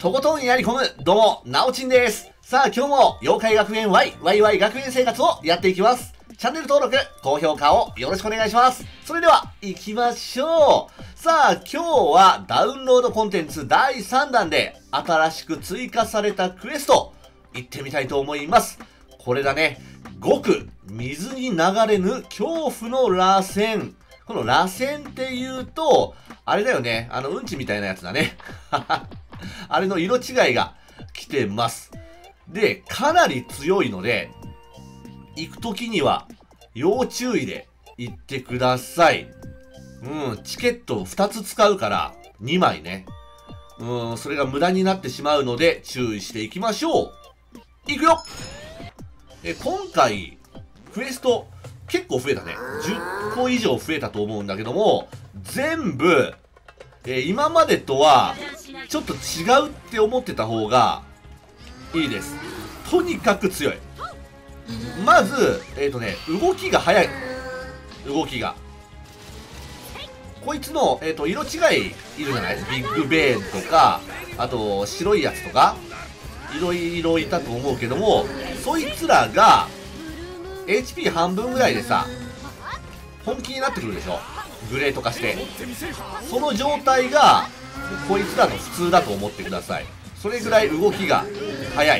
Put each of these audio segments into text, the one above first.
とことんやり込む、どうも、なおちんです。さあ、今日も、妖怪学園 YYY 学園生活をやっていきます。チャンネル登録、高評価をよろしくお願いします。それでは、行きましょう。さあ、今日はダウンロードコンテンツ第3弾で、新しく追加されたクエスト、行ってみたいと思います。これだね、極、水に流れぬ恐怖の螺旋。この螺旋って言うと、あれだよね、うんちみたいなやつだね。あれの色違いが来てます。で、かなり強いので、行くときには要注意で行ってください。チケットを2つ使うから2枚ね。それが無駄になってしまうので注意していきましょう。行くよ。今回、クエスト結構増えたね。10個以上増えたと思うんだけども、全部、今までとはちょっと違うって思ってた方がいいです。とにかく強い。まず、動きが速い。動きが。こいつの、色違いいるじゃない？ビッグベーンとか、あと、白いやつとか、いろいろいたと思うけども、そいつらが、HP 半分ぐらいでさ、本気になってくるでしょ？グレート化して。その状態が、こいつらの普通だと思ってください。それぐらい動きが速い。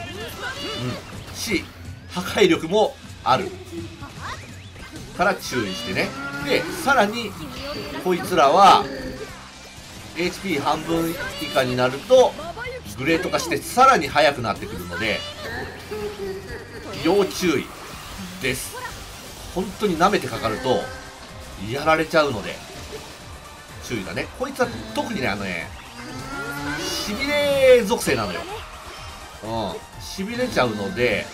破壊力もある。から注意してね。で、さらに、こいつらは、HP 半分以下になると、グレート化してさらに速くなってくるので、要注意です。本当に舐めてかかると、やられちゃうので、注意だね。こいつは特にね、しびれ属性なのよ。しびれちゃうので、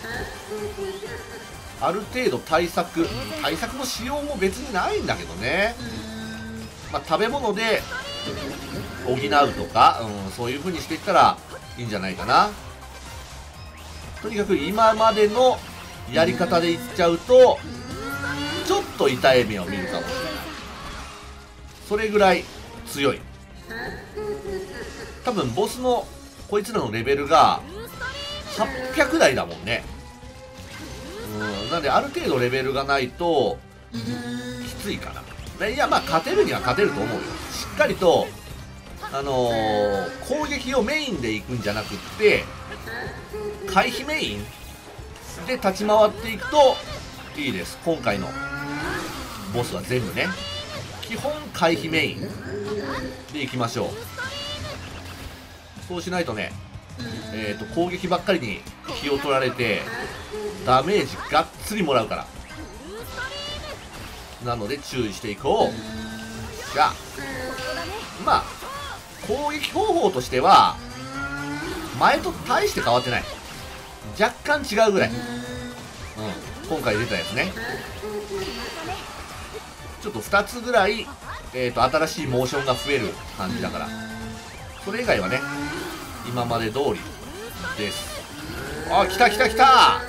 ある程度対策のしようも別にないんだけどね。食べ物で補うとか、そういう風にしていったらいいんじゃないかな。とにかく今までのやり方でいっちゃうと、ちょっと痛い目を見るかもしれない。それぐらい強い。多分ボスのこいつらのレベルが800台だもんね。なんである程度レベルがないときついかな。いや、勝てるには勝てると思うよ。しっかりと攻撃をメインで行くんじゃなくって、回避メインで立ち回っていくといいです。今回のボスは全部ね、基本回避メインでいきましょう。そうしないとね、攻撃ばっかりに気を取られてダメージがっつりもらうから。なので注意していこう。じゃあ攻撃方法としては前と大して変わってない。若干違うぐらい。今回出たやつね。ちょっと2つぐらい、新しいモーションが増える感じだから。それ以外はね、今まで通りです。あ、来た来た来た。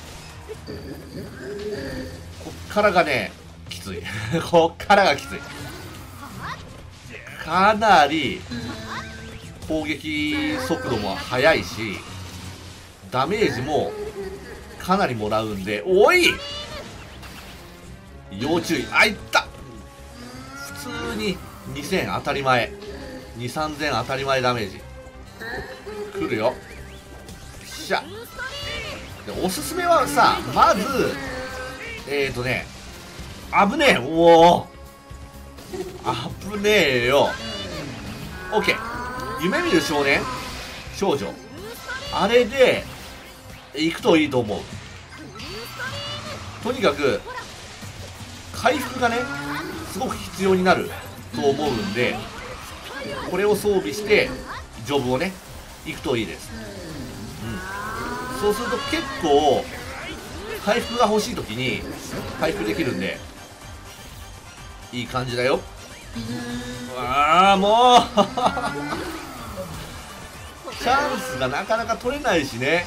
こっからがね、きつい。こっからがきつい。かなり攻撃速度も速いし、ダメージもかなりもらうんで、おい！要注意。あ、いった！普通に2000当たり前。2、3000当たり前ダメージ。来るよ。よっしゃ。で、おすすめはさ、まず、危ねえ。おお。危ねえよ。オッケー。夢見る少年少女。あれで、行くといいと思う。とにかく、回復がね、すごく必要になると思うんで、これを装備して、ジョブをね、行くといいです。そうすると結構、回復が欲しいときに、回復できるんで、いい感じだよ。もうチャンスがなかなか取れないしね。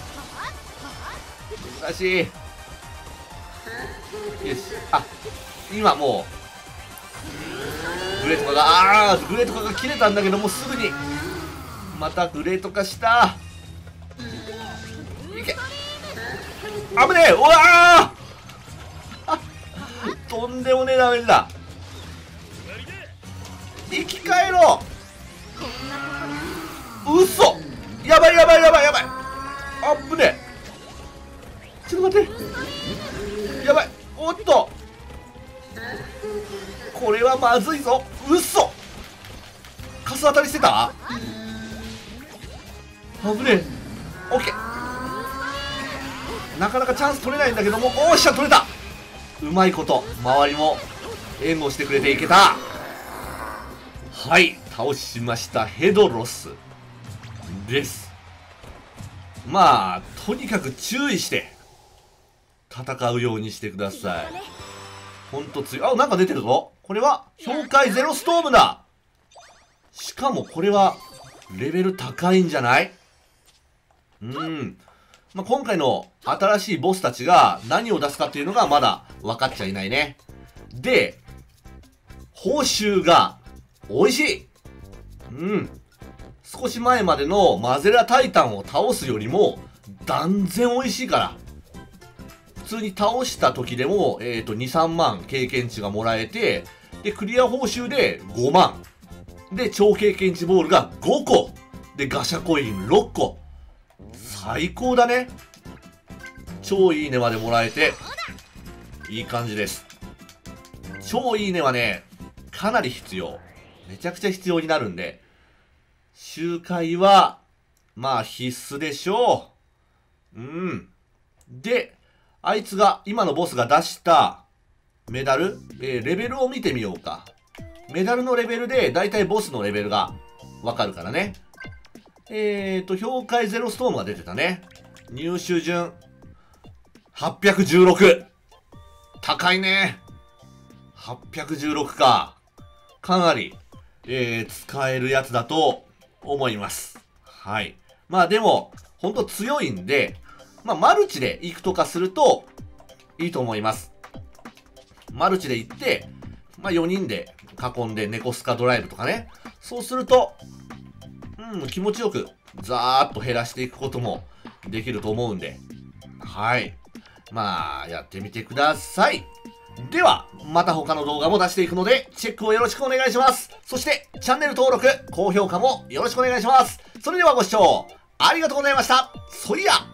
難しい。よし。今もうグレート化が切れたんだけども、すぐにまたグレート化した。いけ。危ねえ。うわーとんでもねえダメージだ。生き返ろう。嘘。やばいやばいやばいやばい。あっぶねえ。ちょっと待って。やばい。おっと、これはまずいぞ。嘘。カス当たりしてた。危ねえ。オッケー。なかなかチャンス取れないんだけども、おっしゃ取れた。うまいこと周りも援護してくれていけた。はい、倒しましたヘドロスです。まあとにかく注意して戦うようにしてください。ほんと強い。あ、なんか出てるぞ。これは氷解ゼロストームだ。しかもこれはレベル高いんじゃない？まあ、今回の新しいボスたちが何を出すかっていうのがまだ分かっちゃいないね。で、報酬が美味しい。少し前までのマゼラタイタンを倒すよりも断然美味しいから。普通に倒した時でも、2、3万経験値がもらえて、で、クリア報酬で5万。で、超経験値ボールが5個。で、ガシャコイン6個。最高だね。超いいねまでもらえて、いい感じです。超いいねはね、かなり必要。めちゃくちゃ必要になるんで、周回は、まあ必須でしょう。で、あいつが、今のボスが出したメダル、レベルを見てみようか。メダルのレベルで、だいたいボスのレベルがわかるからね。氷解ゼロストームが出てたね。入手順、816。高いね。816か。かなり、使えるやつだと思います。はい。まあでも、ほんと強いんで、まあマルチで行くとかするといいと思います。マルチで行って、まあ4人で囲んで猫スカドライブとかね。そうすると、気持ちよくザーッと減らしていくこともできると思うんで、はい。まあ、やってみてください。では、また他の動画も出していくので、チェックをよろしくお願いします。そして、チャンネル登録、高評価もよろしくお願いします。それではご視聴ありがとうございました。そいや。